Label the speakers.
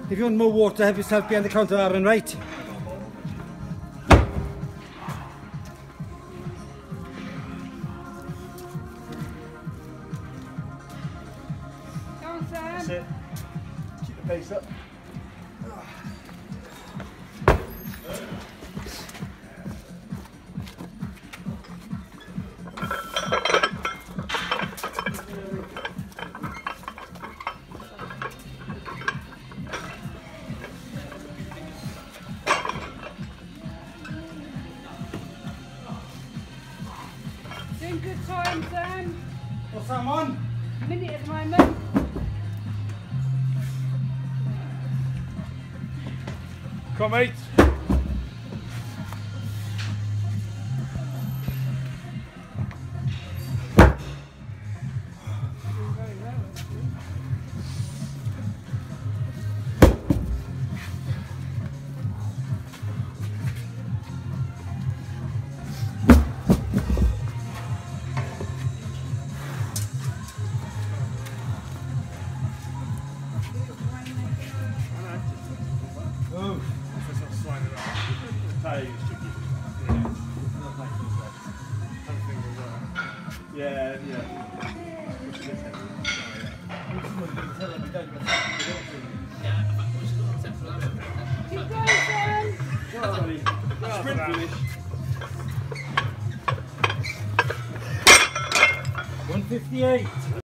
Speaker 1: If you want more water, have yourself behind the counter, Aaron, right?
Speaker 2: Go on, Sam.
Speaker 3: That's it. Keep the pace up.
Speaker 2: Doing good time, Sam.
Speaker 1: What's that on?
Speaker 2: Minute at the moment.
Speaker 3: Come on, mate.
Speaker 1: Oh.
Speaker 3: Yeah, yeah.
Speaker 2: Keep going, Sam.
Speaker 3: Sprint finish.
Speaker 1: 158.